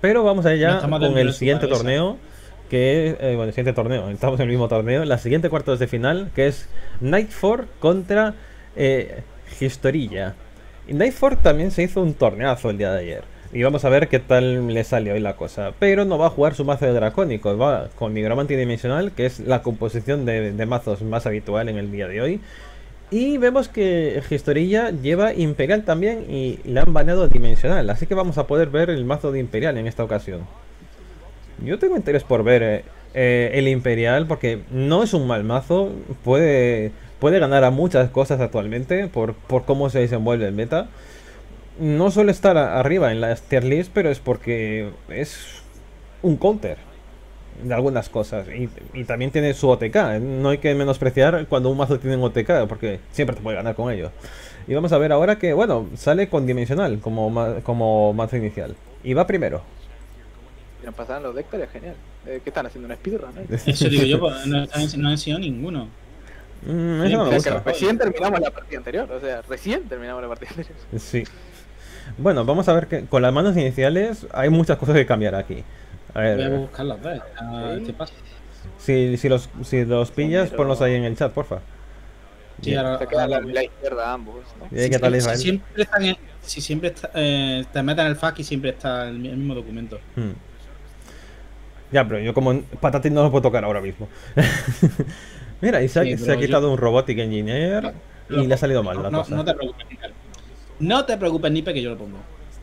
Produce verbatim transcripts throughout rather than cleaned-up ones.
Pero vamos allá No estamos con dentro el de su siguiente cabeza. torneo, que es, eh, bueno, el siguiente torneo, estamos en el mismo torneo, la siguiente cuartos de final, que es Nightford contra eh, Historilla. Y Nightford también se hizo un torneazo el día de ayer. Y vamos a ver qué tal le sale hoy la cosa. Pero no va a jugar su mazo de dracónicos, va con Nigromante Dimensional, que es la composición de, de mazos más habitual en el día de hoy. Y vemos que Historilla lleva Imperial también y le han baneado Dimensional. Así que vamos a poder ver el mazo de Imperial en esta ocasión. Yo tengo interés por ver eh, eh, el Imperial porque no es un mal mazo. Puede, puede ganar a muchas cosas actualmente por, por cómo se desenvuelve el meta. No suele estar a- arriba en la tier list, pero es porque es un counter de algunas cosas. Y, y también tiene su O T K. No hay que menospreciar cuando un mazo tiene un O T K, porque siempre te puede ganar con ello. Y vamos a ver ahora que, bueno, sale con Dimensional como, ma- como mazo inicial. Y va primero. Si nos pasaban los decks, estaría genial. Eh, ¿Qué están haciendo? ¿Una speedrun ahí? Eso digo yo, pues, no, no han enseñado ninguno. Mm, Oye, eso no O me sea, que gusta. recién terminamos la partida anterior. O sea, recién terminamos la partida anterior. Sí. Bueno, vamos a ver que con las manos iniciales hay muchas cosas que cambiar aquí. A Voy a ver, buscar las dos. Ah, Sí. ¿qué pasa? si, si los, si los pillas, Pero- ponlos ahí en el chat, porfa. Sí, Bien. ahora, Se queda ahora a la, lo veo. la izquierda ambos, ¿no? ¿Y qué tal, Si, Israel? siempre están en- si siempre está, eh, te meten el fac y siempre está el, mi- el mismo documento. Hmm. Ya, pero yo como patatín no lo puedo tocar ahora mismo. Mira, y se ha, Sí, se ha pero quitado yo- un Robotic Engineer y le ha salido mal la no, cosa. no te preocupes, Nipe. No te preocupes, Nipe, que yo lo pongo.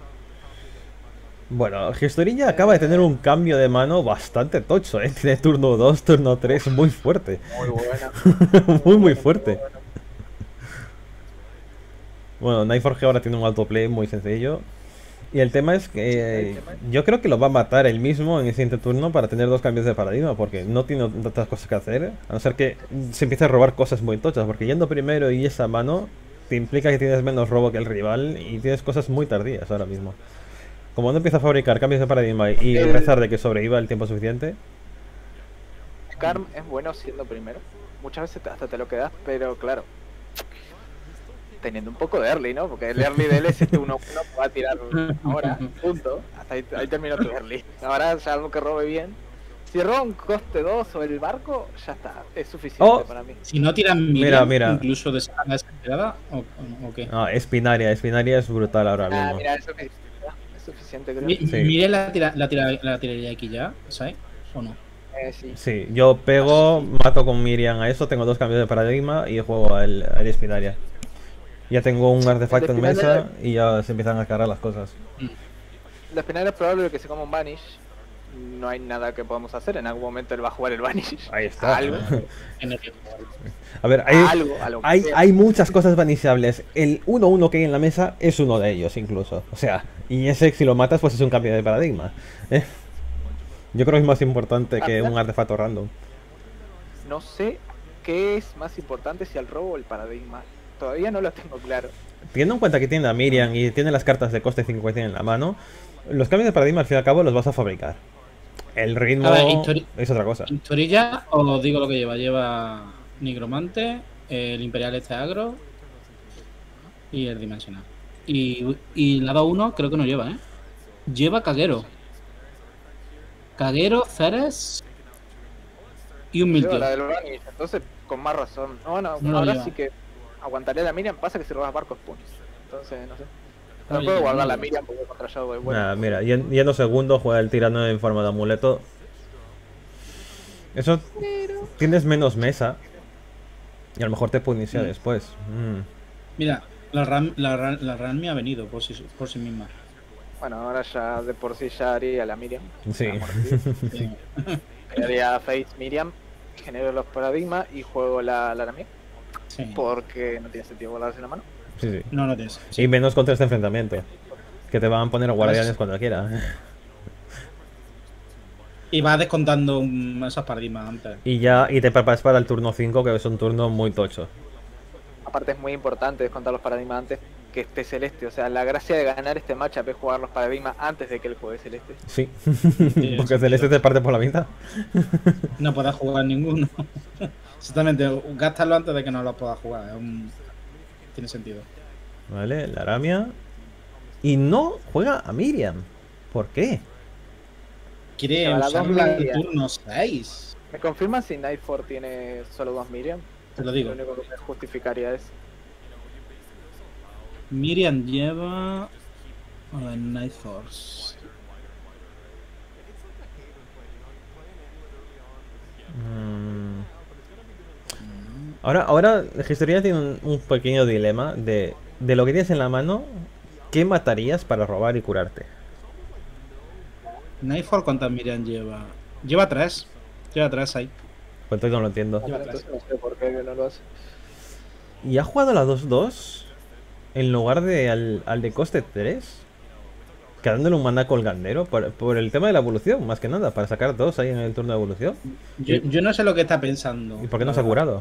Bueno, Gestorilla acaba de tener un cambio de mano bastante tocho, ¿eh? Tiene turno dos, turno tres, muy fuerte. Muy buena. Muy, muy fuerte. Bueno, Nightforge ahora tiene un autoplay muy sencillo. Y el tema es que eh, yo creo que lo va a matar él mismo en el siguiente turno para tener dos cambios de paradigma, porque no tiene tantas cosas que hacer, a no ser que se empiece a robar cosas muy tochas, porque yendo primero y esa mano te implica que tienes menos robo que el rival y tienes cosas muy tardías ahora mismo. Como no empieza a fabricar cambios de paradigma y El- rezar de que sobreviva el tiempo suficiente, Skarm es bueno siendo primero. Muchas veces te- hasta te lo quedas, pero claro. Teniendo un poco de early, ¿no? Porque el early del S T uno uno va a tirar ahora, punto. Hasta ahí, ahí terminó tu early. Ahora ya algo que robe bien. Si roba un coste dos o el barco, ya está. Es suficiente Oh. para mí. Si no tiran Mira, Miriam, mira. incluso de esa desesperada, o, o, o qué. ah, Espinaria, Espinaria es brutal ahora Ah, mismo. mira, es suficiente. Es suficiente, creo. Mi- Sí. Mire la, tira, la, tira, la tiraría aquí ya, ¿sabes? ¿O no? Eh, sí. Sí, yo pego, mato con Miriam a eso, tengo dos cambios de paradigma y juego al, al Espinaria. Ya tengo un artefacto en El Espinaria- mesa y ya se empiezan a cargar las cosas. La final es probable que se coma un Vanish. No hay nada que podamos hacer. En algún momento él va a jugar el Vanish. Ahí está. Algo. En el- A ver, hay, algo, a lo que hay, sea. hay muchas cosas vaniciables. El uno uno que hay en la mesa es uno de ellos incluso. O sea, y ese si lo matas pues es un cambio de paradigma. ¿eh? Yo creo que es más importante que un artefacto random. No sé qué es más importante, si el robo o el paradigma. Todavía no lo tengo claro. Teniendo en cuenta que tiene a Miriam y tiene las cartas de coste cincuenta en la mano, los cambios de paradigma al fin y al cabo los vas a fabricar. El ritmo A ver, histori- es otra cosa. Historilla, os digo lo que lleva. Lleva Nigromante, el Imperial este agro y el Dimensional. Y, y lado uno creo que no lleva, ¿eh? Lleva Caguero. Caguero, Ceres y un Lleva Miltio. la del Vanish, entonces con más razón. No, no, No lo ahora lleva. sí que aguantaría la Miriam. Pasa que si robas barcos pones. Entonces, no sé. No No lo puedo lleva, guardar no la lo Miriam porque contra Shadow es bueno. Nada, mira, yen- yendo segundo juega el tirano en forma de amuleto. Eso tienes menos mesa. Y a lo mejor te puede iniciar Mm. después. Mm. Mira, la Ram, la, Ram- la Ram me ha venido por sí, por sí misma. Bueno, ahora ya de por sí ya haría la Miriam. Sí. Amor de Dios. Sí. Haría Face Miriam, genero los paradigmas y juego la, la Nami. Sí. Porque no tiene sentido guardarse en la mano. Sí, sí. No, no tienes. Y menos contra este enfrentamiento. Que te van a poner guardianes cuando quieras. Y vas descontando mm, esos paradigmas antes. Y ya, y te preparas para el turno cinco, que es un turno muy tocho. Aparte es muy importante descontar los paradigmas antes que esté Celeste. O sea, la gracia de ganar este matchup es jugar los paradigmas antes de que él juegue Celeste. Sí. Sí, Porque sí, Celeste sí. te parte por la mitad. No puedes jugar ninguno. Exactamente, gástalo antes de que no lo puedas jugar. Es un- Tiene sentido. Vale, la Aramia. Y no juega a Miriam. ¿Por qué? quiere Se va a la usarla dos al Miriam. turno seis. ¿Me confirman si Nightfall tiene solo dos Miriam? Te lo Lo digo. único que me justificaría es. Miriam lleva a ver, Night Force. Mm. Ahora, ahora Historia tiene un, un pequeño dilema de, de lo que tienes en la mano, ¿qué matarías para robar y curarte? Nightfall, ¿cuántas Miriam lleva? Lleva tres. Lleva tres ahí. Pues entonces no lo entiendo. Lleva Entonces tres. no sé por qué no lo hace. ¿Y ha jugado a la dos dos en lugar de al, al de coste tres? Quedándole un maná colgandero por, por el tema de la evolución, más que nada, para sacar dos ahí en el turno de evolución. Yo, yo no sé lo que está pensando. ¿Y por qué no la se ha verdad. curado?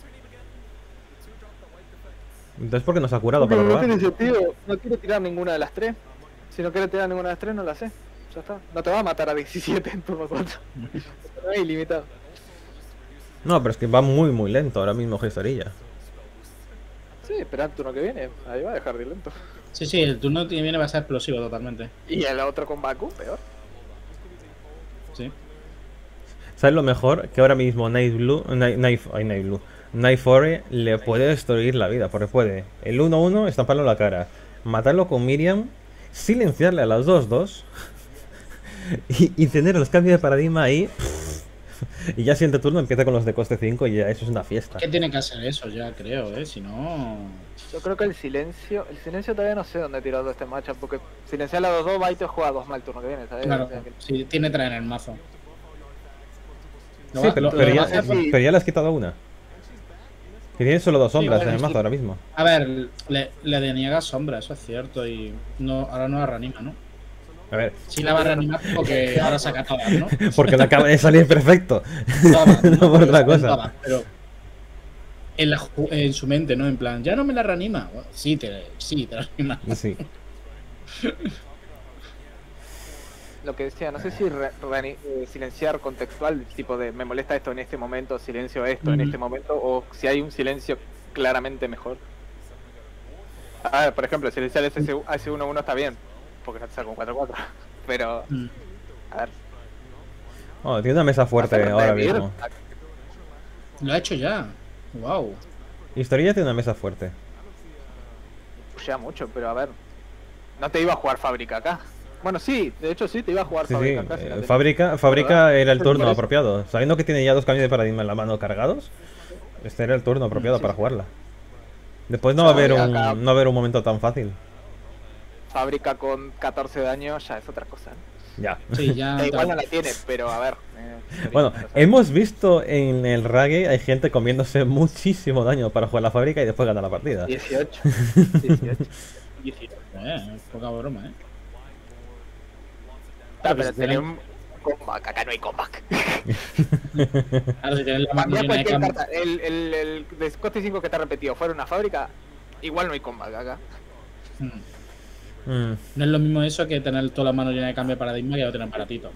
Entonces, ¿por qué no se ha curado Porque para no robar? tiene sentido. No quiere tirar ninguna de las tres. Si no quiere tirar ninguna de las tres, no la hace. Ya está. No te va a matar a diecisiete en turno cuatro. No es ilimitado. No, pero es que va muy, muy lento ahora mismo Gestorilla. Sí, espera el turno que viene. Ahí va a dejar de ir lento. Sí, sí, el turno que viene va a ser explosivo totalmente. Y el otro con Baku, peor. Sí. ¿Sabes lo mejor? Que ahora mismo Night Blue, Night, Night, ay, Night Blue, Night Fury le puede destruir la vida, porque puede el uno uno estamparlo en la cara, matarlo con Miriam, silenciarle a las dos dos y, y tener los cambios de paradigma ahí. Y ya siguiente turno empieza con los de coste cinco y ya eso es una fiesta. ¿Qué tiene que hacer eso ya, creo, eh? Si no... Yo creo que el silencio. El silencio todavía no sé dónde tirado este matchup. Porque silenciar a los dos, Baito juega dos mal el turno que viene, ¿sabes? Claro, O sea que- sí, tiene tres en el mazo. Lo Sí, va- pero, lo- pero lo ya, va a hacer- sí. pero ya le has quitado una. Que tiene solo dos sombras bueno, en el mazo sí. ahora mismo. A ver, le, le deniega sombra, eso es cierto, y no, ahora no la reanima, ¿no? A ver, Sí la va a reanimar porque ahora saca todas, ¿no? porque le acaba de salir perfecto. Todas, No por Porque otra sacan cosa. todas, pero en, la ju- en su mente, ¿no? En plan, ya no me la reanima. Bueno, sí, te, sí, te la reanima. Sí. Lo que decía, no sé si re- re- eh, silenciar contextual, tipo de me molesta esto en este momento, silencio esto en Ujú. este momento, o si hay un silencio claramente mejor. A ver, por ejemplo, silenciar ese ese uno uno está bien, porque no te saca un cuatro cuatro. Pero, Mm. a ver, Oh, tiene una mesa fuerte hacer ahora revivir, mismo. Lo ha hecho ya. Wow. Historia tiene una mesa fuerte. pushea mucho, pero a ver, no te iba a jugar fábrica acá. Bueno, sí, de hecho sí te iba a jugar Sí, sí. fábrica acá. si la eh, tenías. Fábrica, fábrica ¿Verdad? era el Por turno eso. apropiado. Sabiendo que tiene ya dos cambios de paradigma en la mano cargados, este era el turno apropiado sí, para sí. jugarla. Después no va a haber Acá- un, no va a haber un momento tan fácil. Fábrica con catorce de daño ya es otra cosa. ¿eh? Ya. Sí, ya. Eh, igual no la tiene, pero a ver. eh, Bueno, no sé. hemos visto en el Rage hay gente comiéndose muchísimo daño para jugar la fábrica y después ganar la partida. dieciocho. dieciocho. dieciocho, eh, es poca broma, eh. Ah, Pero pero si tenía tienen- un comeback, acá no hay comeback. Claro, si tienes la mano Cambiar llena de cualquier cam- carta, el, el, el de coste cinco que te ha repetido fuera una fábrica, igual no hay comeback acá. Mm. Mm, No es lo mismo eso que tener toda la mano llena de cambio de paradigma que no tener baratito.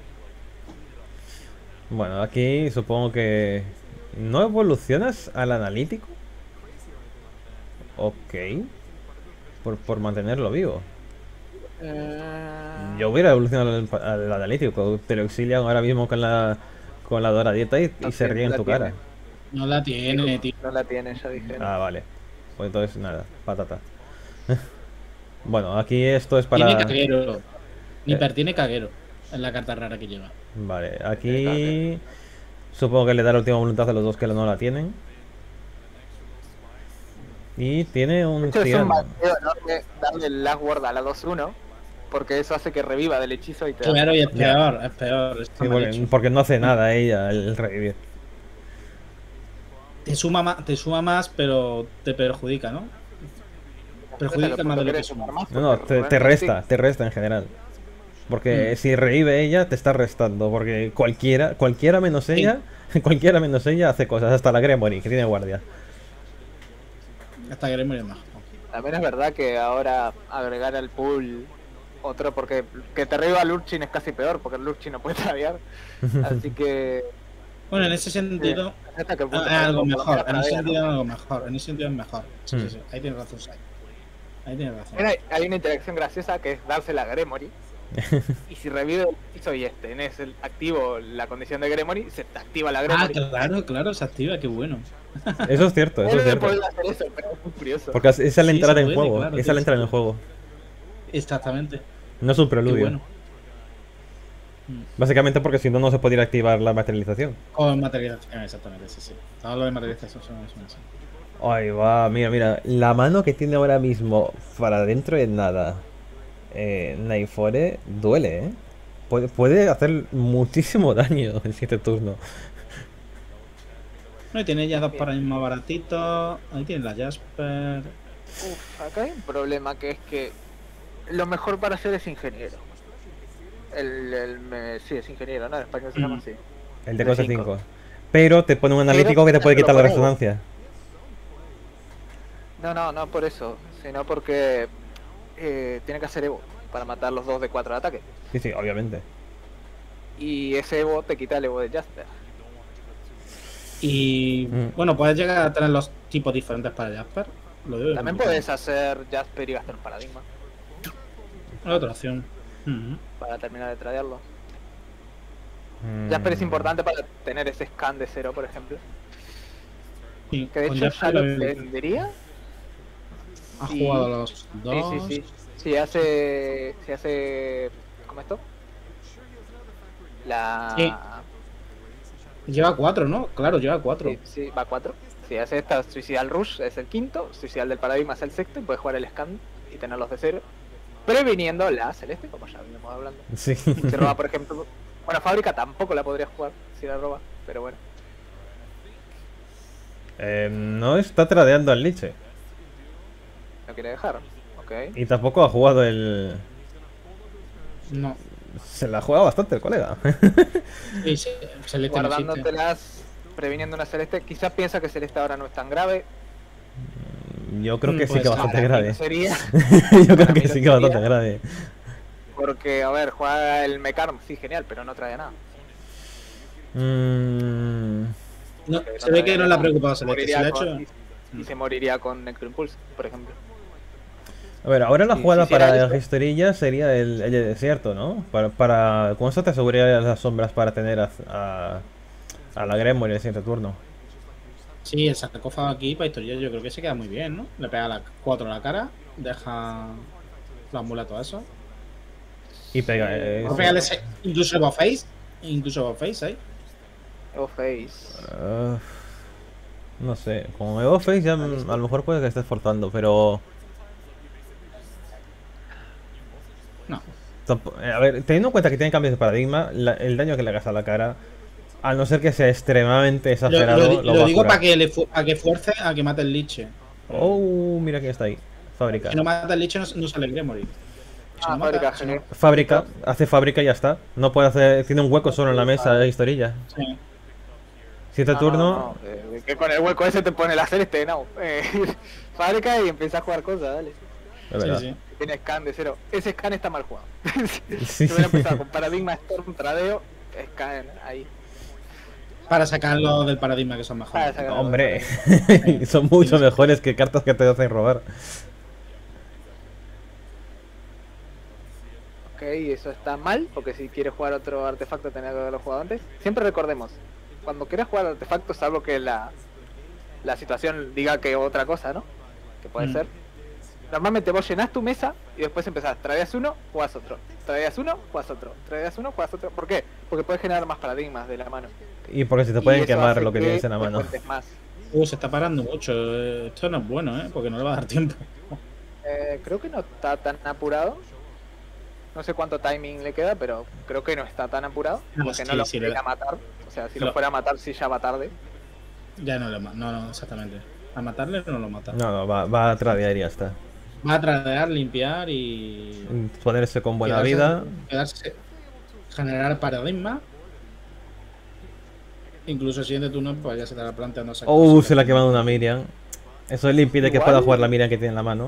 Bueno, aquí supongo que no evolucionas al analítico. Ok. Por, por mantenerlo vivo. Eh, Yo hubiera evolucionado al, al analítico. Te lo exilian ahora mismo con la con la doradita y, y No se tiene, ríe en la tu tiene. cara. No la tiene, tío. No la tiene, ya dije. Ah, vale. Pues entonces nada, patata. Bueno, aquí esto es Tiene para. caguero. Nipper Eh. tiene caguero. Es la carta rara que lleva. Vale, aquí supongo que le da la última voluntad a los dos que no la tienen. Y tiene De un hecho, es un tirano. bateo enorme darle el last word a la dos uno, porque eso hace que reviva del hechizo y te da. Claro, y es Ya. peor, es peor. está Sí, mal porque, hecho. porque no hace nada ella el revivir. Te suma, más, te suma más, pero te perjudica, ¿no? Perjudica más de lo que suma. No, no, te, te resta, te resta en general. Porque Mm. si revive ella, te está restando. Porque cualquiera, cualquiera menos ella, cualquiera menos ella hace cosas. Hasta la Gremory, que tiene guardia. Hasta que le muere más. También es verdad que ahora agregar al pool otro, porque que te reviva Lurchin es casi peor, porque el Lurchin no puede tradear. Así que. Bueno, en ese sentido, hasta que ah, punto es algo por lo mejor. menos En ese tradea, ¿no? sentido es algo mejor. En ese sentido es mejor. Sí, sí, Mm. sí. Ahí tienes razón, Sai. Ahí tienes razón. Mira, hay una interacción graciosa que es dársela a Gremory, Y si revive el hechizo y este, tenés el activo la condición de Gremory, se te activa la Ah, Gremory. claro, claro, se activa, qué bueno. Eso es cierto, eso es Debe cierto. poder hacer eso, pero es muy curioso. Porque esa es la Sí, entrada se en puede, juego. claro, Esa es tío, la entrada sí. en el juego. Exactamente. No es un Qué preludio. bueno. Básicamente porque si no, no se podría activar la materialización. Con materialización, exactamente, sí, sí. Todo lo de materialización son son así. Ay, va, mira, mira. La mano que tiene ahora mismo para dentro de nada. Eh, Naifore duele, ¿eh? Puede, puede hacer muchísimo daño en siete turnos. No, y tiene ya dos paradigmas baratitos. Ahí tiene la Jasper. Uf, acá hay un problema que es que lo mejor para hacer es ingeniero. El, el me- sí, es ingeniero, ¿no? En español se llama Mm. así. El de De cosa cinco. cinco. Pero te pone un analítico que te puede pero quitar la por algo. resonancia. No, no, no por eso, sino porque eh, tiene que hacer Evo para matar los dos de cuatro de ataque. Sí, sí, obviamente. Y ese Evo te quita el Evo de Jasper. Y Mm. bueno, puedes llegar a tener los tipos diferentes para Jasper. Lo digo. También puedes hacer Jasper y gastar un paradigma Es otra opción. Ujú. para terminar de tradearlo. Mm. Jasper es importante para tener ese scan de cero, por ejemplo. Sí, Que de con hecho ya Jasper lo eh, tendría. ha sí. jugado los Sí, dos. sí, sí. Si hace. Si hace. ¿Cómo esto? La. Sí. Lleva cuatro, ¿no? Claro, lleva cuatro. Sí, sí, va a cuatro. Si hace esta Suicidal Rush es el quinto, Suicidal del Paradigma es el sexto y puedes jugar el scan y tenerlos de cero. Previniendo la celeste, como ya venimos hablando. Sí. Si roba, por ejemplo. Bueno, Fábrica tampoco la podría jugar si la roba, pero bueno. Eh, no está tradeando al Liche. No quiere dejar. Ok. Y tampoco ha jugado el. No. Se la juega bastante el colega. Sí, sí, Celeste no existe. Guardándotelas, previniendo una celeste, quizás piensa que celeste ahora no es tan grave. Yo creo que sí Pues que para bastante Para mí grave. no sería, Yo creo para mí que no sí que bastante sería. grave. porque, a ver, juega el Mecarm, sí, genial, pero no trae nada. Mm, No, Porque se ve que trae no le ha nada. preocupado Se Celeste. Se le moriría ha con- hecho. y, y se moriría con Necroimpulse, por ejemplo. A ver, ahora la Sí, jugada si hiciera para eso- Gestorilla sería el, el desierto, ¿no? Para, para, con eso te asegurarías las sombras para tener a, a, a la Gremory en el siguiente turno. Sí, el sarcófago aquí para historia yo creo que se queda muy bien, ¿no? Le pega la cuatro a la cara, deja los amuletos eso. Y pega. Sí. eh, Vamos a sí. pegarle ese, incluso Evo Face, incluso Evo Face ahí. Evo Face. Ah, no sé, como Evo Face ya mm, a lo mejor puede que estés forzando, pero. No. tampo- eh, A ver, teniendo en cuenta que tiene cambios de paradigma, la- el daño que le hagas a la cara, a no ser que sea extremadamente Lo, exagerado, lo lo, di- va lo a digo curar. para que, le fu- para que fuerce a que mate el liche. Oh, mira quién está ahí. Fábrica. Si no mata el liche no, no sale Gremory. Si Ah, no mata- Fábrica, si no- genial. Fábrica, hace fábrica y ya está. No puede hacer. Tiene un hueco solo en la mesa de historilla. sí. Siete No, turno. no, no, eh, que con el hueco ese te pone la celeste, no. Eh, Fábrica y empieza a jugar cosas, dale. Es verdad. Sí, sí. Tiene scan de cero. Ese scan está mal jugado. Sí. Si hubiera empezado con Paradigma, Storm, Tradeo, scan ahí. Para sacarlo del paradigma que son Para mejores. sacarlo. Hombre, son mucho mejores que cartas que te hacen robar. Ok, eso está mal, porque si quieres jugar otro artefacto tenés que haberlo jugado antes. Siempre recordemos, cuando quieras jugar artefactos, salvo que la, la situación diga que otra cosa, ¿no? Que puede Mm. ser. Normalmente vos llenás tu mesa y después empezás, traías uno, jugás otro. Traías uno, jugás otro. Traías uno, jugás otro. ¿Por qué? Porque puedes generar más paradigmas de la mano. Y porque se te Y pueden eso quemar hace lo que que tienes en la te mano. cuentes más. Uh, se está parando mucho. eh, Esto no es bueno, ¿eh? Porque no le va a dar tiempo. Eh, creo que no está tan apurado. No sé cuánto timing le queda, pero creo que no está tan apurado. No, Porque no sí, lo sí, puede le- a matar. O sea, si Lo- lo fuera a matar, sí ya va tarde. Ya no le mata. No, no, exactamente. A matarle no lo mata. No, no, va, va a tradear y ya está. Va a tradear, limpiar y. Ponerse con buena quedarse- vida. Quedarse. Generar paradigma. Incluso el siguiente turno, pues ya se estará planteando esa Oh, cosa. se le ha quemado una Miriam. Eso le impide que Igual. pueda jugar la Miriam que tiene en la mano.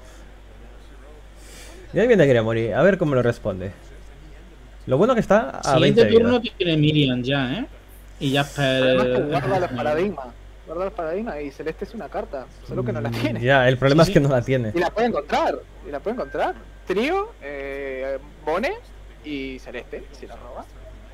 Y ahí viene Gremory, a ver cómo lo responde. Lo bueno que está a Siguiente veinte de turno vida. tiene Miriam ya, ¿eh? Y ya Además que guarda los espera. paradigmas. Guarda los paradigmas y Celeste es una carta. Solo que no la tiene. Ya, el problema Sí, es que sí. no la tiene. Y la puede encontrar. Y la puede encontrar. trío, eh, Bone y Celeste, si la roba.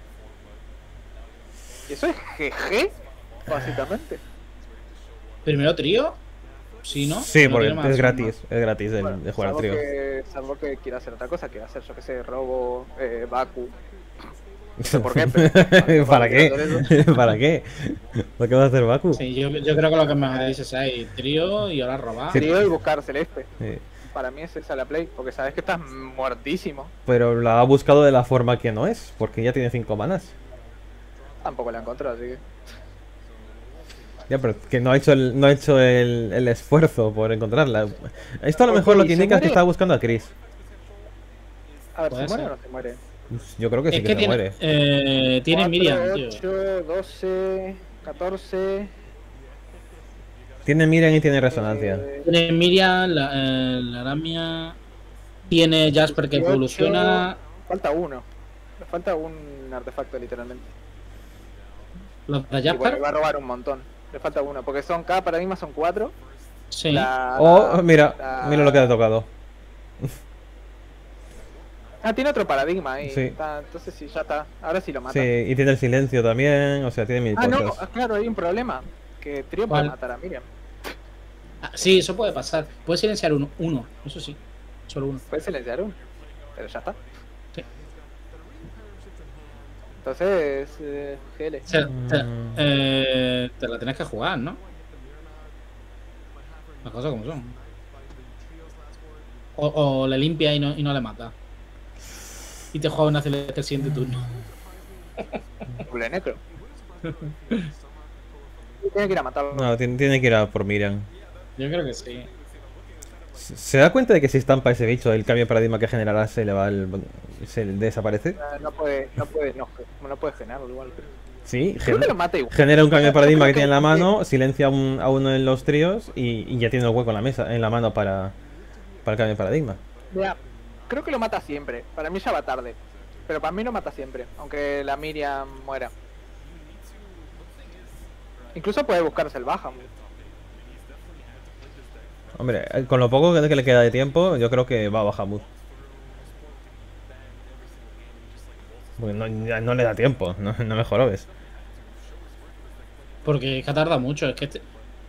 Y eso es G G, básicamente. Primero trío. Sí, ¿no? Sí, No porque tiene más es opción gratis, más. es gratis de, Bueno, de jugar al salvo trío. que, salvo que quiera hacer otra cosa, que va a hacer, yo que sé, robo, eh, Baku. No sé por qué, pero... ¿Para qué? ¿Para qué? ¿Por qué va a hacer Baku? Sí, yo, yo creo que lo que me dices es ahí, trío y ahora robar. Trío y buscar Celeste. Sí. Para mí es esa la play, porque sabes que estás muertísimo. Pero la ha buscado de la forma que no es, porque ya tiene cinco manas. Tampoco la encontró, así que... Ya, pero que no ha hecho el, no ha hecho el, el esfuerzo por encontrarla. Esto a lo Ok, mejor lo que ¿y se indica es que muere? está buscando a Chris. A ver, Puede ¿se muere ser. o no se muere? Yo creo que sí Es que, que se tiene, muere. eh, tiene Miriam, tío. ocho, doce, catorce... Tiene Miriam y tiene resonancia. eh, Tiene Miriam, la, eh, la Aramia. Tiene Jasper que dieciocho, evoluciona. Falta uno. Le falta un artefacto, literalmente. Los de Y bueno, Jasper. va a robar un montón. Le falta uno, porque son cada paradigma son cuatro. Sí. La- Oh, mira, la- mira lo que ha tocado. Ah, tiene otro paradigma ahí. Sí. Está- entonces sí, ya está. Ahora sí lo mata. Sí, y tiene el silencio también, o sea, tiene mil Ah, no, cosas. ah, claro, hay un problema. Que Trio ¿Cuál? puede matar a Miriam. Ah, sí, eso puede pasar. Puede silenciar uno, uno, eso sí. Solo uno. Puede silenciar uno. Pero ya está. Sí. Entonces, eh, G L. O sea, te, Mm. eh, te la tienes que jugar, ¿no? Las cosas como son. O, o le limpia y no, y no le mata. Y te juega una celeste el siguiente turno. Doble necro. Tiene que ir a matarlo. No, tiene, tiene que ir a por Miriam. Yo creo que sí. ¿Se se da cuenta de que si estampa ese bicho, el cambio de paradigma que generará se le va el, se desaparece? Eh, No puede, no puede, no, no puede generarlo igual. Pero... Sí, Creo gen- que lo mata igual. genera un cambio de paradigma que Creo tiene en la que- mano, silencia a, un- a uno de los tríos y, y ya tiene el hueco en la mesa, en la mano para, para el cambio de paradigma. Mira, creo que lo mata siempre. Para mí ya va tarde. Pero para mí lo mata siempre. Aunque la Miriam muera. Incluso puede buscarse el Bahamut. Hombre, eh, con lo poco que que le queda de tiempo, yo creo que va a Bahamut. Porque no, ya no le da tiempo, no, no me jorobes. Porque es que tarda mucho. Es que este-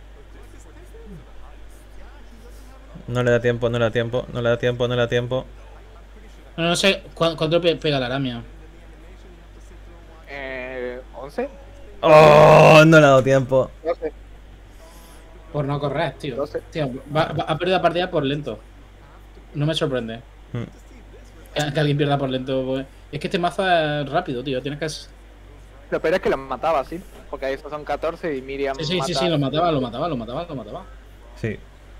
No le da tiempo, no le da tiempo, no le da tiempo, no le da tiempo. no, no sé cu- cuánto pe- pega la Aramia. Eh, ¿once? ¡Oh! No le ha dado tiempo. doce. Por no correr, tío. doce. Tío, va- va- ha perdido la partida por lento. No me sorprende. Mm. Que, que alguien pierda por lento. Pues. Es que este mazo es rápido, tío. Tienes que. Sí, Lo peor es que lo mataba, sí. Porque ahí esos son catorce y Miriam. sí, sí, mata- sí, lo mataba, lo mataba, lo mataba, lo mataba. Sí.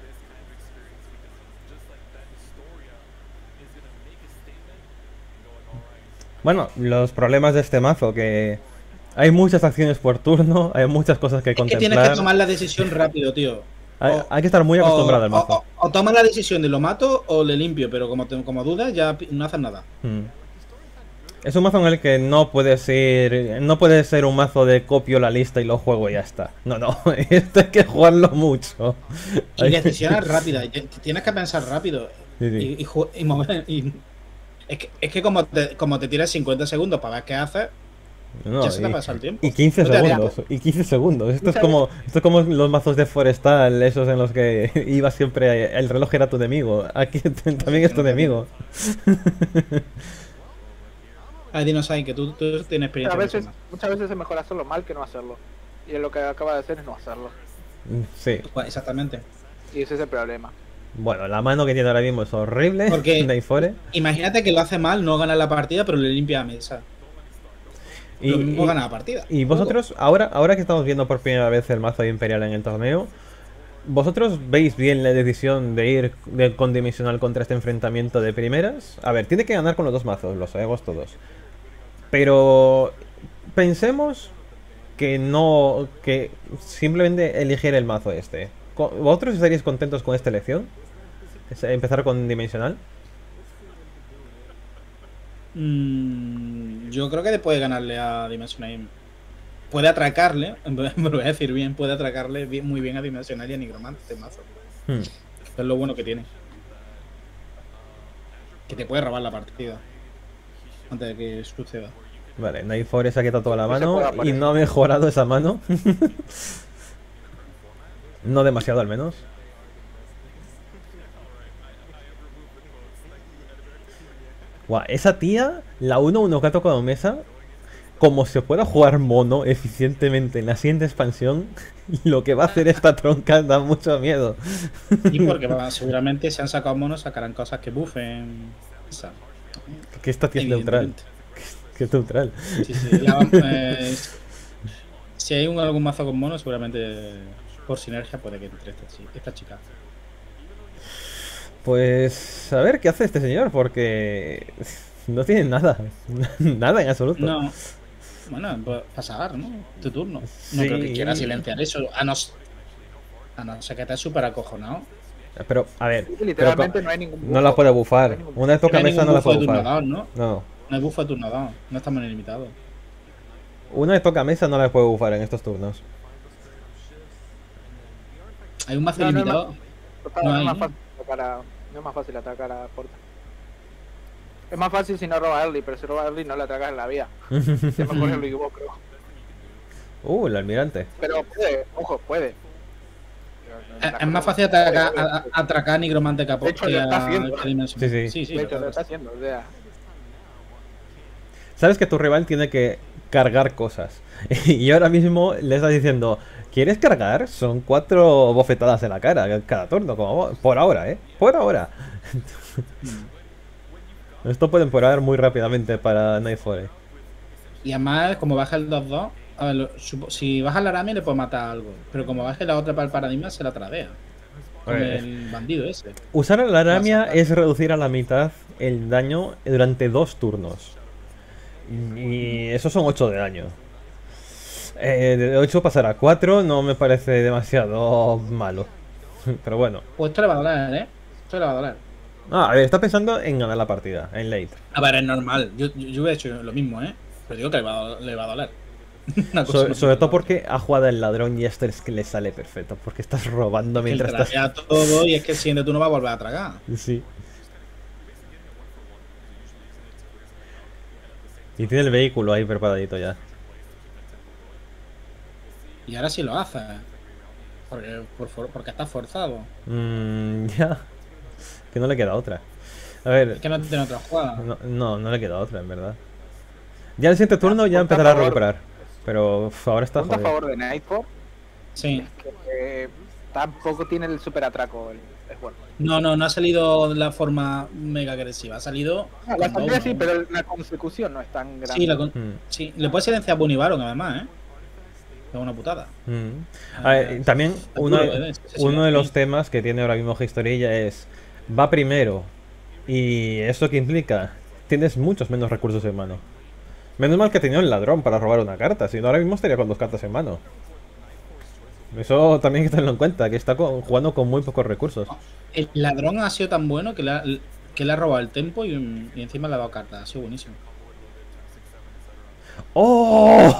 Bueno, los problemas de este mazo, que hay muchas acciones por turno, hay muchas cosas que Es que contemplar. tienes que tomar la decisión rápido, tío. Hay, O- hay que estar muy acostumbrado al o, mazo. o- o tomas la decisión de lo mato o le limpio, pero como, te- como dudas ya pi- no haces nada. Mm. Es un mazo en el que no puede ser no puede ser un mazo de copio la lista y lo juego y ya está. No, no, esto hay que jugarlo mucho. Y Hay- decisiones rápidas. y te- Tienes que pensar rápido. Sí, sí. Y, y ju- y mover- y- es, que, es que como te, como te tiras cincuenta segundos para ver qué haces, No, ya se te y- pasa el tiempo. Y quince No te haría- segundos, y quince segundos. Esto es como esto es como los mazos de Forestal, esos en los que iba siempre el reloj era tu enemigo. Aquí también es tu enemigo. Ahí dinos ahí que tú, tú tienes A experiencia. con veces, eso. muchas veces es mejor hacerlo mal que no hacerlo. Y lo que acaba de hacer es no hacerlo. Sí. Pues exactamente. Y ese es el problema. Bueno, la mano que tiene ahora mismo es horrible. Porque- Nayfore. Imagínate que lo hace mal, no gana la partida, pero le limpia la mesa. Y, lo mismo y- gana la partida. y vosotros, ahora, ahora que estamos viendo por primera vez el mazo imperial en el torneo, ¿vosotros veis bien la decisión de ir de, con dimensional contra este enfrentamiento de primeras? A ver, tiene que ganar con los dos mazos, lo sabemos todos. Pero pensemos que no, que simplemente eligiera el mazo este. Co- ¿Vosotros estaríais contentos con esta elección? Es- Empezar con dimensional. Mm, yo creo que puede ganarle a Dimensional. Puede atracarle, me lo voy a decir bien, puede atracarle bien- muy bien a Dimensional y a Nigromante este mazo. Hmm. Es lo bueno que tiene. Que te puede robar la partida. Antes de que suceda. Vale, Nightfall se ha quitado toda la No se mano puede y aparecer. no ha mejorado esa mano. No demasiado al menos. Guau, esa tía, la uno uno que ha tocado mesa, como se pueda jugar mono eficientemente en la siguiente expansión, lo que va a hacer esta tronca da mucho miedo. Y porque va, seguramente se han sacado monos, sacarán cosas que buffen. Esa. Que esta tía es neutral. Evidentemente. Que es neutral. Sí, sí, la vam- eh, si hay un, algún mazo con monos, seguramente por sinergia puede que entre esta, chi- esta chica. Pues a ver qué hace este señor, porque no tiene nada. Nada en absoluto. No. Bueno, pues pasar, ¿no? Tu turno. No Sí. creo que quiera silenciar eso. A no, a no ser que estés súper acojonado. Pero, a ver, pero Literalmente co- no hay ningún no la bufo. puede No hay bufar. ningún bufo. Una vez toca No hay mesa ningún no la buffo de puede turno bufar. dado, ¿no? No. No hay buffo de turno dado. No estamos en ilimitado. Una vez toca mesa no la puede bufar en estos turnos. Hay un mazo No, no es ilimitado. Total, No no, hay, es más ¿no? fácil atacar a, no es más fácil atacar a Porta. Es más fácil si no roba early, pero si roba early no le atacas en la vía. Es mejor el Luigi creo. Uh, el almirante. Pero puede, ojo, puede. Es, es más fácil atacar, a, a- atracar a Nigromante que a De hecho, que lo está a- haciendo. que a Dimension. Sí, sí. sí, sí, De lo hecho, lo está está haciendo, o sea. Sabes que tu rival tiene que cargar cosas. Y ahora mismo le estás diciendo, ¿quieres cargar? Son cuatro bofetadas en la cara cada turno, como vos. Por ahora, ¿eh? Por ahora. Esto puede empeorar muy rápidamente para Nightfall. ¿eh? Y además, como baja el dos dos, a ver, lo- supo- si baja la Aramia le puede matar algo. Pero como baje la otra para el paradigma, se la tradea. Con Eh. el bandido ese. Usar la aramia sacar. es reducir a la mitad el daño durante dos turnos. Y esos son ocho de daño. Eh, de ocho pasar a cuatro no me parece demasiado malo. Pero bueno. Pues esto le va a doler, ¿eh? Esto le va a doler. Ah, a ver, está pensando en ganar la partida, en late. A ver, es normal. Yo, yo, yo hubiera hecho lo mismo, ¿eh? Pero digo que le va, a- le va a doler. Una cosa So- no sobre tiene todo nada. porque ha jugado el ladrón y esto es que le sale perfecto. Porque estás robando Que mientras estás. trajea todo y es que el siguiente tú no vas a volver a tragar. Sí. Y tiene el vehículo ahí preparadito ya. Y ahora sí lo hace. Porque, por, for- porque está forzado. Mmm, ya. Que no le queda otra. A ver, Es que no tiene otra jugada. no, no, no le queda otra, en verdad. Ya el siguiente turno ya punto a empezará a favor. recuperar. Pero uf, ahora está Punto a jodido. favor de Nightfall, Sí. que eh, tampoco tiene el super atraco. el- Es bueno. No, no, no ha salido de la forma mega agresiva. Ha salido. Ah, la con salida dos, sí, ¿no? pero la consecución no es tan grande. Sí, la con- Mm, sí, le puede silenciar a Bunibaron además, ¿eh? Es una putada. mm. A ver, y también Está uno, duro, de- ¿eh? Sí, sí, uno de sí. los temas que tiene ahora mismo Historilla es: va primero. ¿Y eso qué implica? Tienes muchos menos recursos en mano. Menos mal que tenía el ladrón para robar una carta, si no ahora mismo estaría con dos cartas en mano. Eso también hay que tenerlo en cuenta, que está con- jugando con muy pocos recursos. El ladrón ha sido tan bueno que le ha, que le ha robado el tempo y, y encima le ha dado cartas. Ha sido buenísimo. ¡Oh!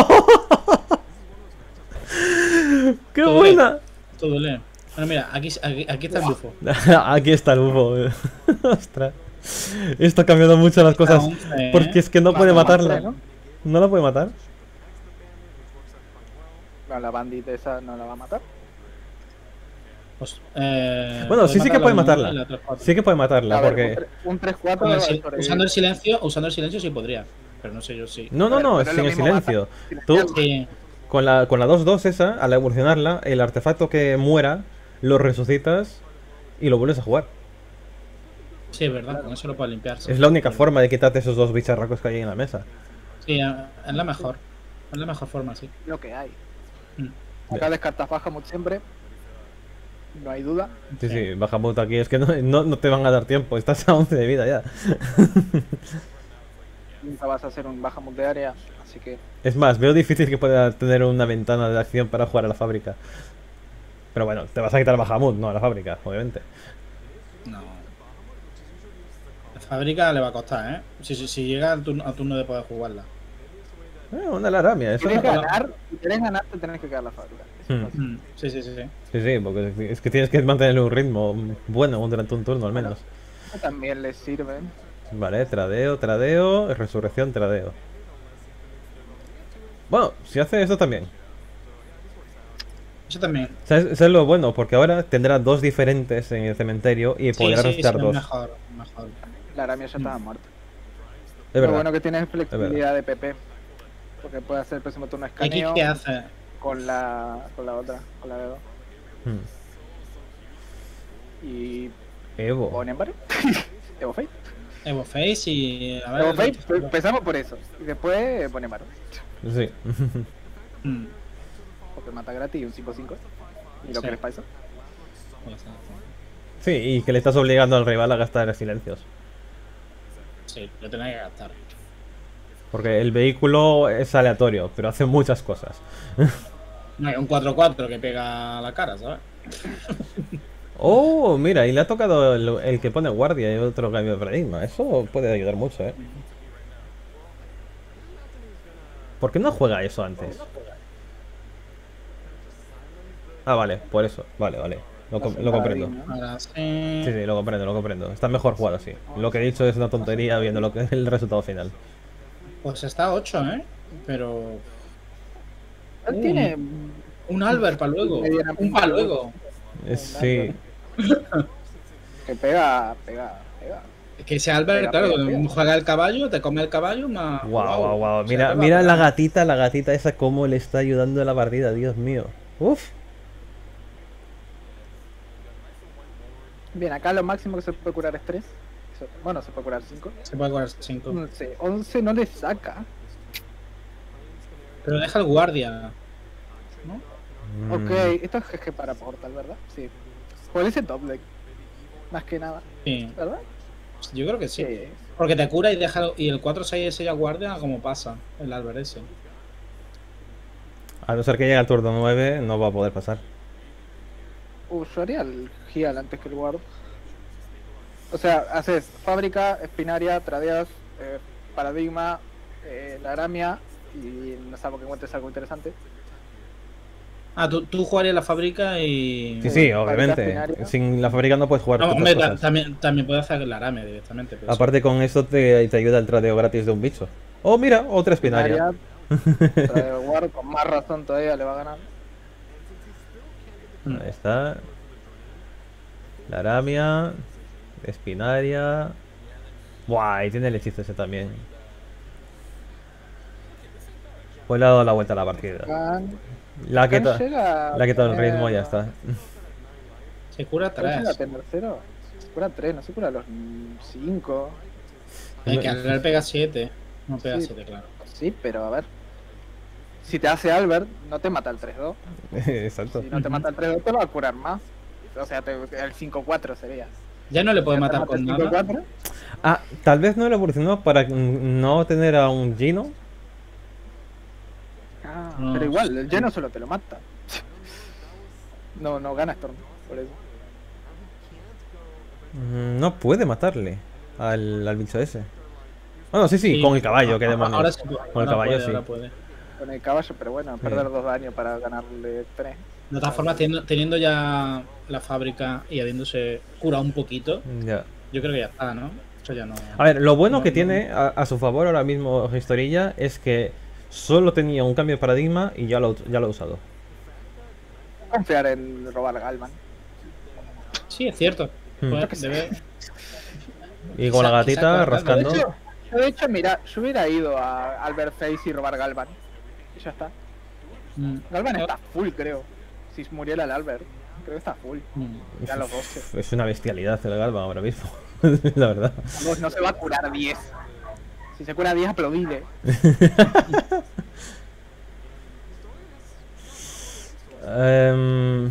¡Qué Todo buena! Esto duele. Bueno, mira, aquí, aquí, aquí está el bufo. Aquí está el bufo. Ostras. Esto ha cambiado mucho las cosas. once, ¿eh? Porque es que no puede Más matarla. once, ¿no? ¿No la puede matar? No, la bandita esa no la va a matar. Pues, eh, Bueno, sí, sí que puede matarla matarla. con una y la tres cuatro. Sí que puede matarla, A ver, porque... un tres cuatro Con el sil- usando el silencio, usando el silencio sí podría. Pero no sé yo si. No, no, Pero- no, pero es sin lo el mismo silencio. matar- Tú, Sí, con la con la dos dos esa, al evolucionarla, el artefacto que muera, lo resucitas y lo vuelves a jugar. sí, es verdad, con eso lo puedes limpiar. sí. Es la única forma de quitarte esos dos bicharracos que hay en la mesa. Sí, eh, es la mejor. Es la mejor forma, sí. Lo que hay. Mm. Acá descartas Bahamut siempre. No hay duda. Sí, sí, Bahamut aquí es que no, no, no te van a dar tiempo, estás a once de vida ya. Nunca vas a hacer un Bahamut de área. Así que Es más, veo difícil que pueda tener una ventana de acción para jugar a la fábrica. Pero bueno, te vas a quitar Bahamut, no a la fábrica, obviamente. No. La fábrica le va a costar, ¿eh? Si, si, si llega al turno, a turno de poder jugarla. Eh, una laramia, eso si quieres no... ganar, si quieres ganar, te tenés que quedar la fábrica. Eso es Hmm. así. Mm, Sí, sí, sí, sí. Sí, sí, porque es que tienes que mantener un ritmo bueno durante un turno al menos. Esto también les sirve. Vale, tradeo, tradeo, resurrección, tradeo. Bueno, si hace eso también. Eso también. ¿Sabes? Eso es lo bueno, porque ahora tendrá dos diferentes en el cementerio y Sí, podrá sí, rastrear sí, dos. mejor, mejor. La aramia ya estaba muerta. Es Lo verdad. bueno que tiene es flexibilidad de P P. Porque puede hacer el próximo turno ¿Aquí escaneo qué hace? con la con la otra, con la de dos. Hmm. Y Evo. pone en pare. Evo Fate. Evo Face y... A ver, Evo el Fate, otro- empezamos por eso. Y después pone paro. Sí. Mm, Porque mata gratis y un cinco cinco. Y lo Sí. que les pasa. pues, ah, Sí, y que le estás obligando al rival a gastar silencios. Sí, lo tenés que gastar. Porque el vehículo es aleatorio, pero hace muchas cosas. No, hay un cuatro cuatro que pega a la cara, ¿sabes? Oh, mira, y le ha tocado el, el que pone guardia y otro cambio de paradigma. Eso puede ayudar mucho, ¿eh? ¿Por qué no juega eso antes? Ah, vale, por eso. Vale, vale. Lo, com- lo comprendo. Ahora sí. Sí, sí, lo comprendo, lo comprendo. Está mejor jugado así. Lo que he dicho es una tontería viendo lo que es el resultado final. Pues está a ocho, ¿eh? Pero... Él Uh, tiene. Un Albert para luego. Medianamente. Un para luego. Eh, Sí. Que pega, pega, pega. Es que ese Albert, Pega, claro, pega, pega. juega el caballo, te come el caballo, más. Guau, guau, guau. O sea, Mira, te va mira a la pegar. gatita, la gatita esa cómo le está ayudando a la partida, Dios mío. Uf. Bien, acá lo máximo que se puede curar es tres. Bueno, se puede curar cinco. Se puede curar cinco. No sé, once no le saca. Pero deja el guardia. ¿No? Mm, Ok, esto es G G para Portal, ¿verdad? Sí. Por ese top deck. Más que nada, Sí. ¿verdad? Yo creo que sí. Sí. Porque te cura y deja. Y el cuatro seis ese ya guardia, como pasa. El Albert ese. A no ser que llegue al turno nueve, no va a poder pasar. Uh, yo haría el Heal antes que el Ward. O sea, haces fábrica, espinaria, tradeas, eh, paradigma, eh, la aramia y no salvo que encuentres algo interesante. Ah, tú, tú jugarías la fábrica y. Sí, sí, Fábrica obviamente. espinaria. Sin la fábrica no puedes jugar No, otras hombre, ta- cosas. también, también puedes hacer la arame directamente. pero Aparte con eso te, te ayuda el tradeo gratis de un bicho. Oh, mira, otra espinaria. Espinaria, tradeo Ward, con más razón todavía le va a ganar. eso- Ahí está. La aramia. Espinaria. Buah, y tiene el hechizo ese también. Pues le ha dado la vuelta a la partida. Khan, La ha Khan quitado, llega a le ha quitado el tener- ritmo y ya está. Se cura Khan llega a tres. tener cero. Se cura tres, no se cura los cinco. Hay que Albert pega siete. No pega Sí. siete, claro. Sí, pero a ver. Si te hace Albert, no te mata el tres dos. Exacto. Si no te mata el tres dos, te va a curar más. O sea, te- el cinco cuatro sería. Ya no le puede Ya te matar mata con el nada. cinco cuatro. Ah, tal vez no lo evolucionó para mm, no tener a un Gino. Ah, No, pero igual, el sí. lleno solo te lo mata. No, no gana Storm, por eso. Mm, No puede matarle al, al bicho ese. Bueno, sí, sí, Sí. con el caballo, qué Ah, demonios. Ahora sí puede. Con el ahora caballo, puede, sí. ahora puede. Con el caballo, pero bueno, perder dos daños para ganarle tres. De todas formas, teniendo, teniendo ya la fábrica y habiéndose curado un poquito, Ya. yo creo que ya está, ¿no? Eso ya no. A ver, lo bueno no- que no- tiene a, a su favor ahora mismo Historilla es que solo tenía un cambio de paradigma y ya lo, ya lo ha usado. Confiar en robar Galvan. Sí, es cierto. Hmm. Puede- Yo qué sé. debe- Y con la Quizá- gatita quizá- De rascando. hecho, yo de hecho, mira, yo hubiera ido a Albert Face y robar Galvan. Y ya está. Mm. Galvan está full, creo. Si muriera el Albert, creo que está full. Mm. Ya los doce. Es una bestialidad el Galvan ahora mismo. La verdad. No, no se va a curar diez. Si se cura diez, aplaudile. Em,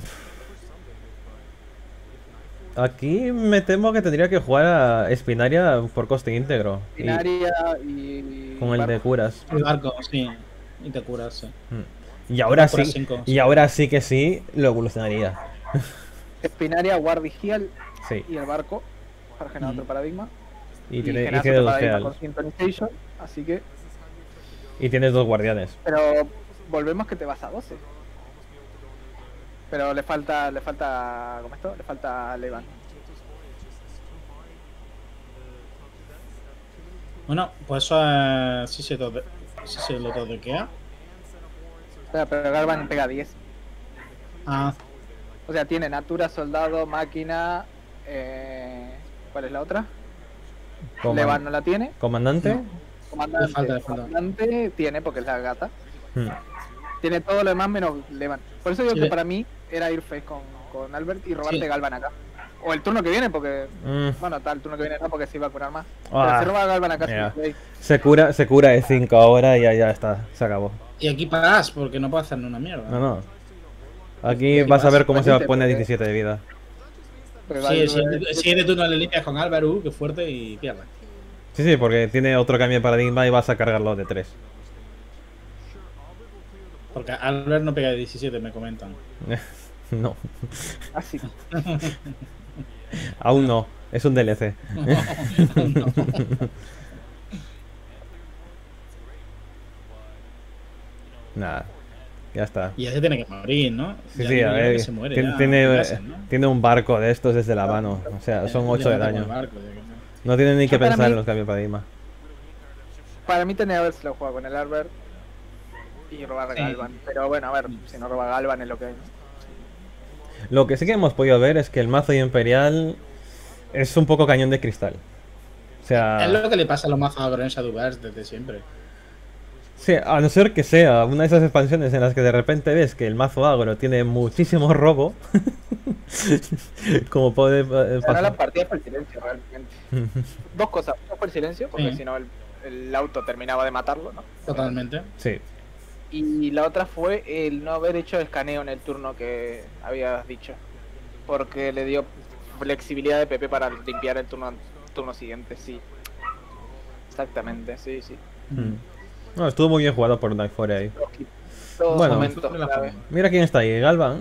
aquí me temo que tendría que jugar a Espinaria por coste íntegro. Y Binaria y. con el de curas. El barco, sí. Y te curas, sí. Y ahora Cura sí. cinco, Y sí. ahora sí que sí lo evolucionaría. Espinaria, Guard y Heal Sí. y el barco para generar Mm. otro paradigma. Y, tiene, y generas tiene otro dos paradigma Heal. con Synchronization, así que. Y tienes dos guardianes. Pero volvemos que te vas a doce. Pero le falta, le falta, ¿cómo esto? Le falta Levan. Bueno, pues eso es... Sí se, todo, sí se lo todequea. Espera, pero Galvan pega diez. Ah, O sea, tiene Natura, Soldado, Máquina... Eh... ¿Cuál es la otra? Coman- Levan no la tiene. ¿Comandante? No. Comandante, Le falta, le falta. Comandante tiene, porque es la gata. Hmm. Tiene todo lo demás menos Levan. Por eso digo Sí, que le- para mí era ir face con, con Albert y robarte Sí. Galvan acá. O el turno que viene, porque... Mm, Bueno, tal, el turno que viene no, porque se iba a curar más. Ah, Pero si roba Galvan acá, mira. sí, güey. Se cura, se cura de cinco ahora y ya, ya está, se acabó. y aquí pagas porque no puedo hacer ni una mierda. No, no. Aquí ¿Qué vas a más? ver cómo se va a Porque- poner diecisiete de vida. Porque Sí, Galvan- si, si de turno le limpias con Álvaro, que fuerte y pierdes. Sí, sí, porque tiene otro cambio de paradigma y vas a cargarlo de tres. Porque Albert no pega de diecisiete, me comentan. No, Ah, sí. aún no. Es un D L C. No. Nada, ya está. Y ya se tiene que morir, ¿no? Sí, Ya sí, digo a yo que ver. se muere Tiene, ya, tiene, gracias, ¿no? tiene un barco de estos desde la mano. O sea, son ocho de Ya mata con daño. el barco, ya que- No tiene ni que Yo para pensar mí- en los cambios de paradigma. Para mí tenía que haberse lo jugado con el Albert y robar Sí. Galvan. Pero bueno, a ver, si no roba Galvan es lo que hay. Lo que sí que hemos podido ver es que el mazo imperial es un poco cañón de cristal. O sea, Es lo que le pasa a los mazos agro en Shadowverse desde siempre. sí, a no ser que sea una de esas expansiones en las que de repente ves que el mazo agro tiene muchísimo robo, como puede eh, Ganó la pasar. partida por el silencio, realmente. Dos cosas. Uno por el silencio, porque Sí. si no el, el auto terminaba de matarlo, ¿no? Totalmente. Sí, Y la otra fue el no haber hecho escaneo en el turno que habías dicho. Porque le dio flexibilidad de P P para limpiar el turno, turno siguiente, sí. Exactamente, sí, sí. Mm. No, estuvo muy bien jugado por Nightfall ahí. Dos, dos Bueno. momentos Siempre la clave. forma. Mira quién está ahí, Galvan.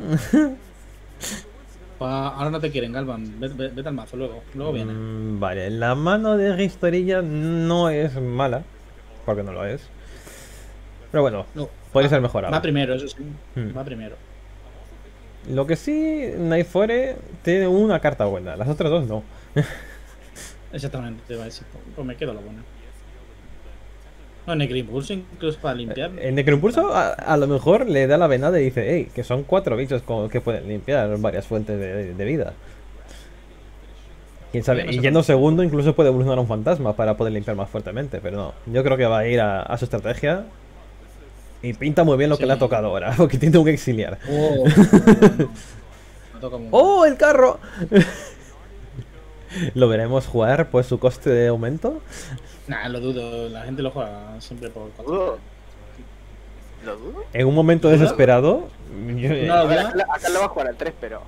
Pues ahora no te quieren, Galvan. Vete, vete- vete al mazo luego. Luego viene. Mm, vale, la mano de Historilla no es mala, porque no lo es. Pero bueno, No. podría Va- ser mejorable. Va primero, eso sí. Hmm. Va primero. Lo que sí, Nightfall tiene una carta buena, las otras dos no. Exactamente, te iba a decir. Pues me quedo la buena. No, Necroimpulso incluso para limpiar. En Necroimpulso a, a lo mejor le da la venada y dice, hey, que son cuatro bichos con- que pueden limpiar varias fuentes de, de vida. Quién sabe, Sí, no y sé yendo por- segundo incluso puede evolucionar a un fantasma para poder limpiar más fuertemente, pero no. Yo creo que va a ir a, a su estrategia y pinta muy bien lo que Sí. le ha tocado ahora, porque tiene que exiliar. Oh, me toca muy ¡Oh, el carro! ¿Lo veremos jugar por su coste de aumento? Nah, lo dudo. La gente lo juega siempre por ¿Lo dudo? ¿Lo dudo? En un momento ¿Lo dudo? desesperado, yo- No, A ver, ¿verdad? acá, acá lo va a jugar al tres, pero...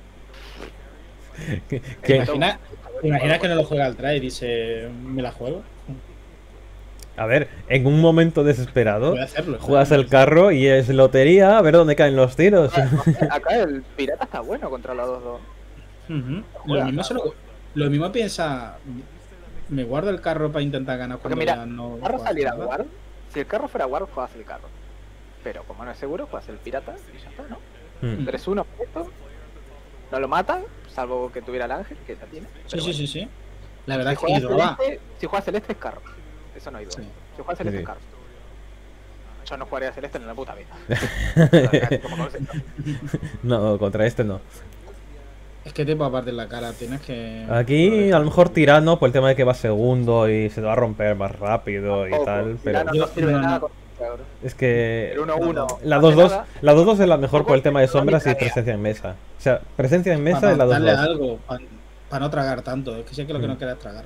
que- ¿Te que- imaginas, te imaginas que no lo juega al try y dice, me la juego? a ver, en un momento desesperado, Voy a hacerlo. juegas el carro y es lotería, a ver dónde caen los tiros. Acá el pirata está bueno contra la dos dos. Ujú. Juega, Lo mismo, se lo, lo mismo piensa, me guardo el carro para intentar ganar Porque cuando mira, ya no el carro pueda saliera hacer a nada. guard. Si el carro fuera a guard, juegas el carro. Pero como no es seguro, juegas el pirata y ya está, ¿no? Hmm. tres uno, esto. No lo matan, salvo que tuviera el ángel, que ya tiene. Sí, pero sí, bueno. sí, sí. La verdad Si es que juegas, Hidroba, celeste, si juegas celeste es carro. Eso no hay duda. Sí. Si juegas celeste Sí. es carro. Yo no jugaría celeste en la puta vida. Como concepto. No, contra este no. es que te va a partir la cara, tienes que... Aquí a lo mejor tirano por el tema de que va segundo y se va a romper más rápido y Tampoco. tal, pero Tirano Yo- no sirve no, nada no. con cabrón. es que El uno uno. la no hace dos dos nada. la dos dos es la mejor por el tema de Tampoco sombras y ni planea. presencia en mesa. O sea, presencia en mesa para es la dos darle dos. algo, para no tragar tanto. Es que sé que lo que Mm. no queda es tragar.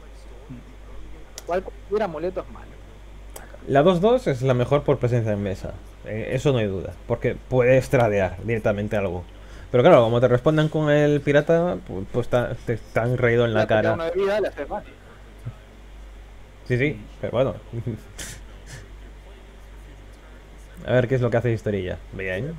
Igual cualquier amuleto es malo. La dos dos es la mejor por presencia en mesa. Eh, eso no hay duda, porque puedes tradear directamente algo. Pero claro, como te respondan con el pirata, pu- pues ta- te están reído en la Le toca cara. uno de vida, le haces mal. Sí, sí, pero bueno. A ver qué es lo que hace Historilla. Bien.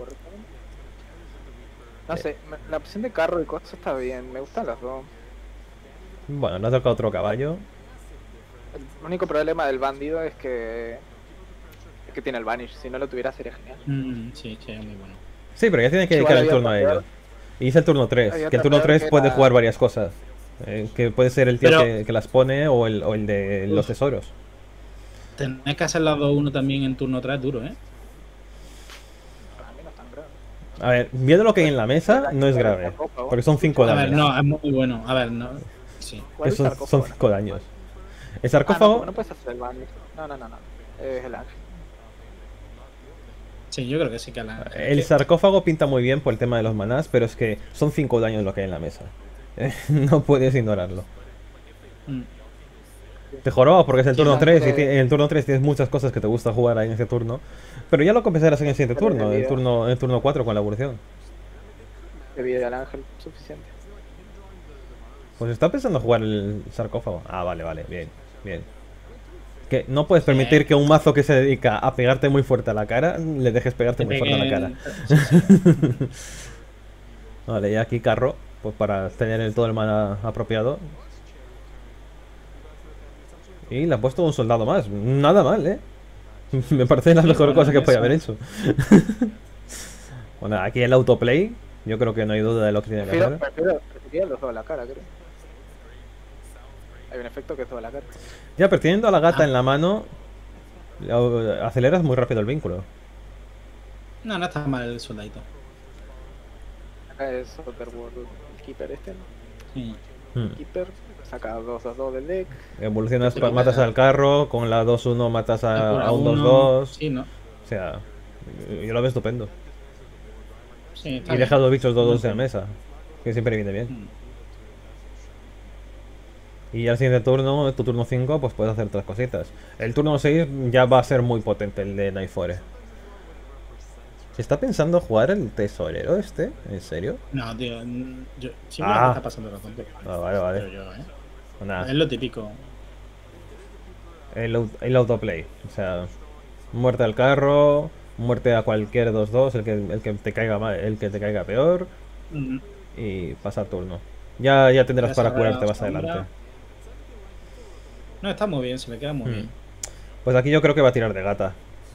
No sé, me- la opción de carro y cosas está bien, me gustan las dos. Bueno, no ha tocado otro caballo. El único problema del bandido es que es que tiene el vanish, si no lo tuviera sería genial. Mm, sí, sí, es muy bueno. Sí, pero ya tiene que Igual dedicar el había turno a otra ello. Y es el turno tres, Había que el otra turno peor tres que puede era- jugar varias cosas. Eh, que puede ser el tío Pero- que, que las pone o el, o el de los Uf. tesoros. Tenés que hacer las dos uno también en turno tres, duro, ¿eh? Para mí no es tan grave. A ver, viendo lo que hay en la mesa, no es grave. Porque son cinco A ver, daños. no, es muy bueno. A ver, no. Sí. ¿Cuál es Esos el son sarcófago? cinco daños. El Ah, no, sarcófago, como no puedes hacer el banner. No, no, no, no. Es el ángel. Sí, yo creo que sí que la. el sarcófago pinta muy bien por el tema de los manás, pero es que son cinco daños lo que hay en la mesa. Eh, No puedes ignorarlo. Mm. Te jorobas porque es el Sí, turno no, tres y que- ti- en el turno tres tienes muchas cosas que te gusta jugar ahí en ese turno. Pero ya lo compensarás en el siguiente Pero turno, de el vida. turno, el turno cuatro con la evolución. De vida al ángel suficiente. Pues está pensando jugar el sarcófago. Ah, vale, vale, bien, bien. Que no puedes Sí. permitir que un mazo que se dedica a pegarte muy fuerte a la cara, le dejes pegarte Te muy fuerte a la peguen- cara. Sí, sí. Vale, y aquí carro, pues para tener el, todo el mana apropiado. Y le ha puesto un soldado más. Nada mal, ¿eh? Me parece la Sí, mejor bueno, cosa que podía eso. haber hecho. Bueno, aquí el autoplay. Yo creo que no hay duda de lo que tiene que Prefiero, hacer. prefiero, preferiría los dos a la cara, creo. Hay un efecto que es dos a la cara. Ya, pero teniendo a la gata Ah. en la mano, eh, aceleras muy rápido el vínculo. No, no está mal el soldadito. Acá es Otherworld, el Keeper este, ¿no? Sí. Hmm. Keeper, saca dos dos dos del deck. Evolucionas, Pero pa- matas bueno. al carro, con la dos uno matas a, Cura a un uno, dos dos. Sí, ¿no? O sea, yo lo veo estupendo. Sí, está Y bien. deja los bichos dos dos en la Muy mesa, que siempre viene bien. Mm. Y al siguiente turno, tu turno cinco, pues puedes hacer otras cositas. El turno seis ya va a ser muy potente, el de Nightfire. ¿Se está pensando jugar el tesorero este? ¿En serio? No, tío. mm, Yo, siempre Ah. me está pasando la tontería. Ah, vale, vale. Pero yo, ¿eh? Nada. Es lo típico. El, au- el autoplay. O sea, muerte al carro, muerte a cualquier dos dos, el que, el que te caiga mal, el que te caiga peor, Mm. y pasar turno. Ya, ya tendrás Ya para se curarte la más sombra. adelante. No, está muy bien, se le queda muy Hmm. bien. Pues aquí yo creo que va a tirar de gata.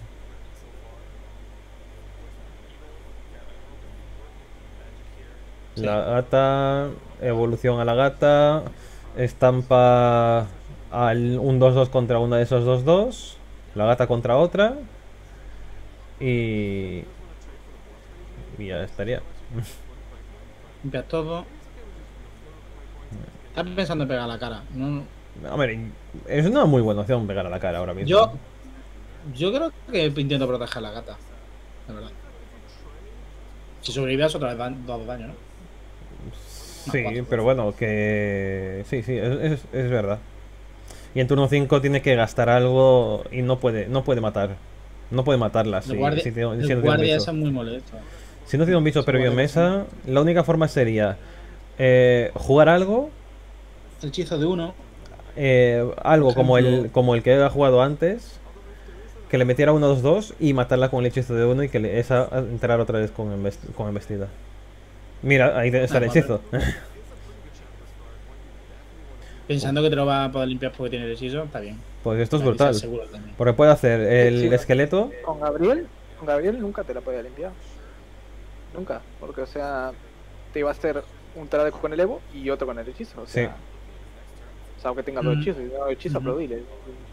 Sí. La gata, evolución a la gata, estampa al un dos dos contra uno de esos dos dos, la gata contra otra, y... y ya estaría. Limpias todo. Estás pensando en pegar la cara. No, A ver, es una muy buena opción pegar a la cara ahora mismo. yo, yo creo que intento proteger a la gata. De verdad. Si sobrevives otra vez da- dos daños, ¿no? Sí, cuatro. pero bueno, que... Sí, sí, es, es- es verdad. Y en turno cinco tiene que gastar algo y no puede no puede matar. No puede matarla El si, guardia, si tiene- el si no tiene un guardia bicho. ese es muy molesto. Si no tiene un bicho Ese previo en guardia mesa, la única forma sería eh, jugar algo, El hechizo de uno. eh, algo Por como el ejemplo- como el que ha jugado antes, que le metiera uno dos dos y matarla con el hechizo de uno y que le, esa entrar otra vez con, embest- con embestida. Mira, ahí está el Ah, vale. hechizo. Pensando que te lo va a poder limpiar porque tiene el hechizo, está bien. Pues esto es Para que sea brutal. seguro también. Porque puede hacer el Sí. esqueleto. Con Gabriel, con Gabriel nunca te la podía limpiar. Nunca, porque o sea, te iba a hacer un trade con el Evo y otro con el hechizo. O sea, Sí. o sea, aunque tenga dos Mm. hechizos, y dos hechizos, Ujú. aplaudile.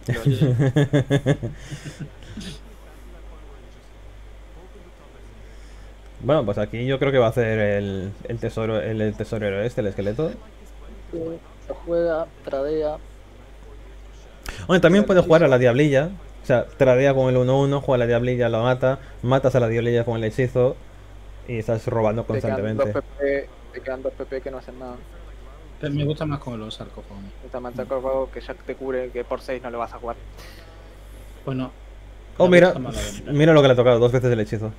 Bueno, pues aquí yo creo que va a hacer el, el tesoro, el, el tesorero este, el esqueleto. Lo juega, tradea. Bueno, también el puede jugar a hechizo. la diablilla. O sea, tradea con el uno uno, juega a la diablilla, lo mata, matas a la diablilla con el hechizo y estás robando Te quedan dos constantemente. P P, te quedan dos P P que no hacen nada. Pero me gusta más con los sarcófagos. Está más sarcófago que ya te cubre, que por seis no lo vas a jugar. Pues no. Oh, Me mira, gusta más la de mirar. mira lo que le ha tocado, dos veces el hechizo.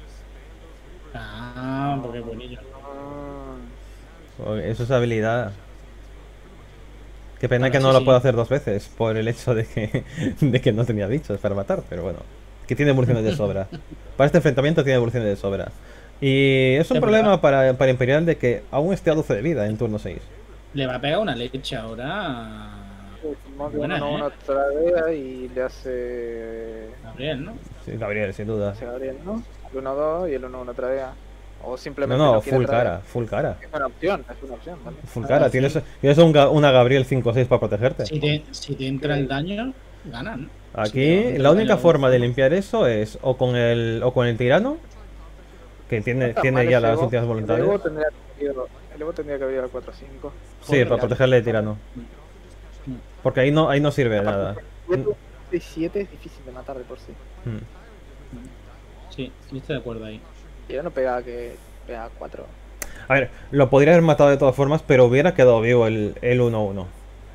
Ah, porque es buenillo. Ah, Oh, eso es habilidad. Qué pena Ahora que no sí, lo sí. pueda hacer dos veces por el hecho de que, de que no tenía bichos para matar, pero bueno. Que tiene evoluciones de sobra. Para este enfrentamiento tiene evoluciones de sobra. Y es un Es problema verdad. para, para Imperial de que aún esté a doce de vida en turno seis. Le va a pegar una leche ahora. pues, como que Buena, uno, ¿eh? uno tradea y le hace, Gabriel, ¿no? Sí, Gabriel, sin duda. hace Gabriel, ¿no? El uno dos y el uno uno tradea. O No, simplemente no, no quiere full traer. cara, full cara. Es una opción, es una opción también. Full Ah, cara. sí. Tienes, tienes un Ga- una Gabriel cinco seis para protegerte. Si te, si te entra el daño, ganan. Si te Aquí entra la el única daño- forma de limpiar eso es o con el o con el tirano, que No tiene, está tiene mal ya ese las Evo. últimas El voluntades. Evo tendría que ir- el Evo tendría que haber ido al cuatro cinco. Sí, para protegerle de tirano. Porque ahí no, ahí no sirve de nada. seis siete es difícil de matar de por sí. Mm. Sí, yo estoy de acuerdo ahí. Y yo no pegaba que pegaba cuatro. A ver, lo podría haber matado de todas formas, pero hubiera quedado vivo el, el uno uno.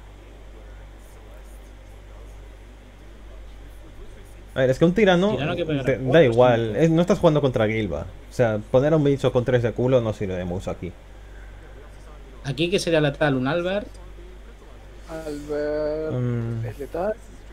A ver, es que un tirano, Tirano que pegar te- cuatro, da sí. igual, es- no estás jugando contra Gilba. O sea, poner a un bicho con tres de culo no sirve de mucho aquí. Aquí que sería letal un Albert. Albert Mm. es letal.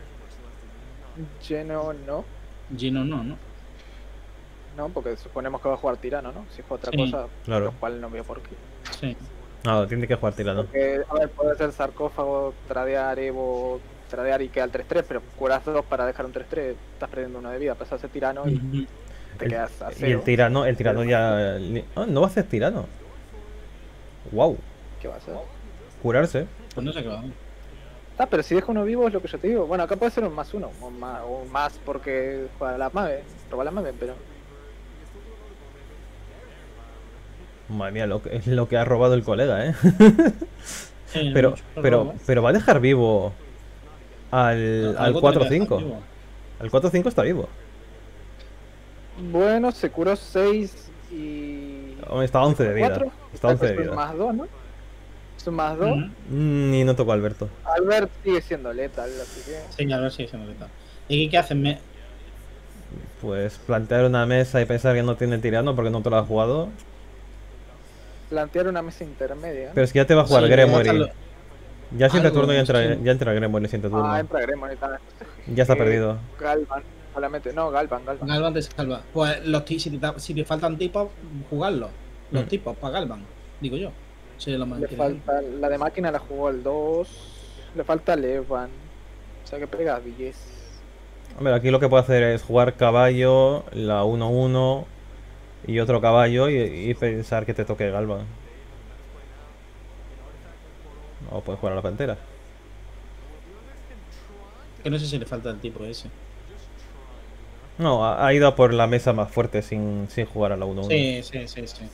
Geno no. Gino no, ¿no? No, porque suponemos que va a jugar tirano, ¿no? Si juega otra Sí, cosa, claro. lo cual no veo por qué. Sí. No, tiene que jugar tirano. Porque, a ver, puede ser sarcófago, tradear, Evo, tradear y queda el tres tres, pero curas dos para dejar un tres tres, estás perdiendo uno de vida, pasas a ser tirano y Ujú. te El- quedas a y cero. el tirano, el tirano ya... li- Ah, no va a hacer tirano. Wow, ¿Qué va a hacer? curarse. Pues no sé qué va. Ah, pero si deja uno vivo es lo que yo te digo. Bueno, acá puede ser un más uno, o más, o más porque juega la Mave, roba la Mave, pero... Madre mía, lo que, lo que ha robado el colega, ¿eh? Sí, pero, mucho pero, robo. pero va a dejar vivo al, al Algo cuatro tiene que cinco. dejar vivo. El cuatro cinco está vivo. Bueno, se curó seis y... Hombre, está a once de vida. cuatro. Está a once de Es un vida. más dos, ¿no? Es un más dos. Ujú. Mm, Ni no tocó a Alberto. Albert sigue siendo letal, así que... Sí, a ver si se me letal. ¿Y aquí qué hacen? Me... Pues plantear una mesa y pensar que no tiene tirano porque no te lo has jugado. Plantear una mesa intermedia. Pero es que ya te va a jugar Sí, Gremory. déjalo. Ya siente Algo, turno y entra, sí. ya entra Gremory el siguiente turno. Ah, entra Gremon y tal. Ya está Eh, perdido. Galvan, solamente. No, Galvan, Galvan. Galvan te salva. Pues los ti- si, te, ta- si te faltan tipos, jugarlos. Los Mm. tipos para Galvan, digo yo. Sería lo más Le inteligente. falta... La de máquina la jugó al dos. Le falta Levan. O sea que pega diez. Hombre, aquí lo que puedo hacer es jugar caballo, la uno uno y otro caballo y, y pensar que te toque Galvan. O puedes jugar a la pantera. Que no sé si le falta el tipo ese. No, ha, ha ido a por la mesa más fuerte sin, sin jugar a la uno uno. Sí, sí, sí, sí.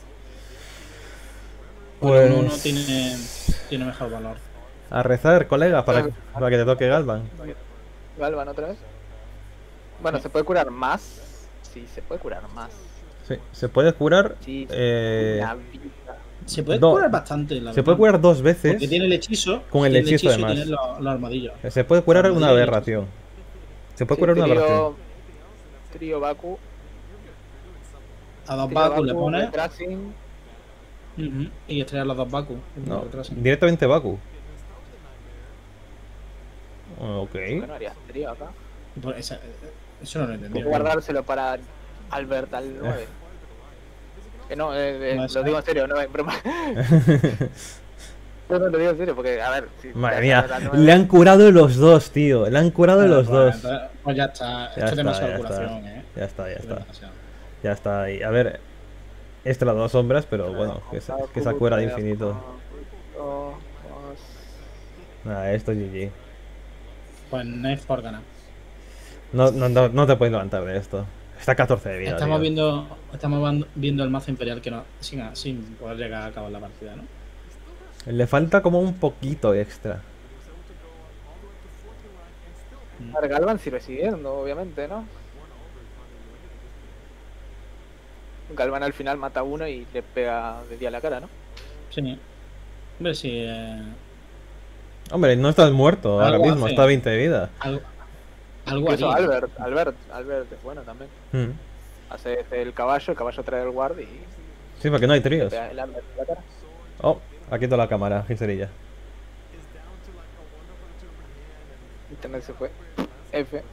Pues- Pues uno tiene, tiene mejor valor. A rezar, colega, para, para que te toque Galvan. Galvan otra vez. Bueno, ¿se puede curar más? Sí, se puede curar más. Sí, se puede curar. Sí, eh, una vida. Se puede No, curar bastante, la se verdad. puede curar dos veces. Porque tiene el hechizo. Con el tiene hechizo, y además. tiene los, los armadillos. Se puede curar Armadillo una y aberración. Se puede Sí, curar una trío- aberración. Trío Baku. A dos Trío Baku le Baku, pones. Retracing. Ujú, y estrellar los dos Baku. No, Retraso. directamente Baku. Ok. ¿Por qué no harías trío acá? Pues esa- eso no lo Como entendí. guardárselo para Albert al nueve. Que no, eh, eh, No, lo esa- digo en serio, no es broma. No, no lo digo en serio, porque, a ver. Si Madre te mía, haces al nueve, le han curado los dos, tío. Le han curado Ah, los pues, dos. entonces, Pues ya está. Ya Esto es está, demasiada ya está. curación, eh. Ya está, ya Es está. demasiado. Ya está ahí. A ver, este las dos sombras, pero bueno, que se, que se cura de infinito. Oh, Nada, esto es G G. Pues Knife por ganar. No, no, no, no te puedes levantar de esto. Está a catorce de vida. Estamos tío. viendo, estamos van- viendo el mazo imperial que no, sin, sin poder llegar a acabar la partida, ¿no? Le falta como un poquito extra. A ver, Galvan sigue siguiendo, obviamente, ¿no? Galvan al final mata a uno y le pega de día a la cara, ¿no? Sí. Hombre, si eh, Hombre, no estás muerto ahora Algo mismo, hace. está a veinte de vida. algo, algo Eso, haría. Albert, Albert, Albert es bueno también. Mm. Hace el caballo, el caballo trae el guard y Sí, porque no hay le tríos. pega el Albert en la cara. Oh, aquí está la cámara, Giserilla. Internet se fue. F.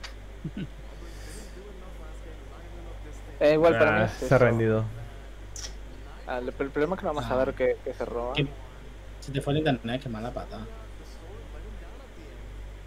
Eh, igual para mí Ah, es se ha eso. rendido. Ah, el, el problema es que no vamos a Ah. ver qué, qué se roba. Que- Si te fue el internet, qué mala pata.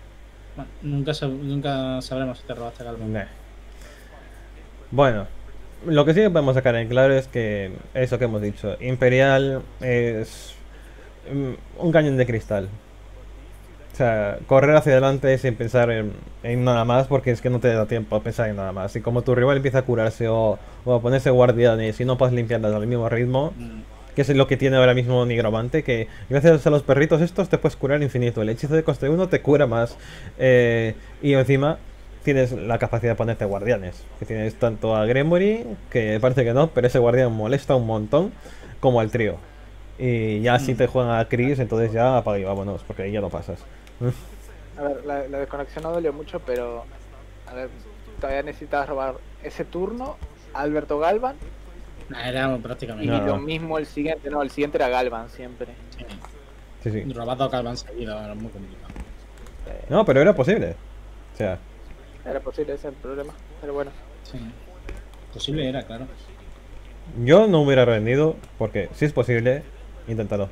Bueno, nunca, sab- nunca sabremos si te robaste Galvan. Nah. Bueno, Lo que sí que podemos sacar en claro es que eso que hemos dicho, Imperial es mm, un cañón de cristal. O sea, correr hacia adelante sin pensar en, en nada más porque es que no te da tiempo a pensar en nada más. Y como tu rival empieza a curarse o, o a ponerse guardianes y no puedes limpiarlas al mismo ritmo, Mm, que es lo que tiene ahora mismo Nigromante, que gracias a los perritos estos te puedes curar infinito. El hechizo de coste uno te cura más. Eh, y encima tienes la capacidad de ponerte guardianes. Que tienes tanto a Gremory, que parece que no, pero ese guardián molesta un montón, como al trío. Y ya si Mm. te juegan a Chris, entonces ya apaga y vámonos, porque ahí ya no pasas. A ver, la, la desconexión no dolió mucho, pero. A ver, todavía necesitas robar ese turno a Alberto Galvan. nah, era Y prácticamente. No. lo mismo el siguiente, no, el siguiente era Galvan siempre. Sí. Sí, sí. Robado a Calvan seguido, era muy complicado. Eh, No, pero era posible. O sea, Era posible, ese es el problema. Pero bueno. Sí. Posible era, claro. yo no hubiera rendido, porque si es posible, inténtalo.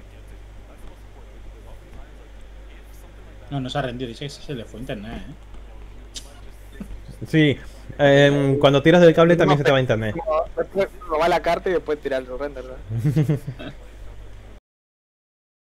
No, no se ha rendido. Dice que se le fue internet, ¿eh? Sí, em, cuando tiras del cable también se te va a internet. Como, después robar la carta y después tirar el surrender, ¿verdad?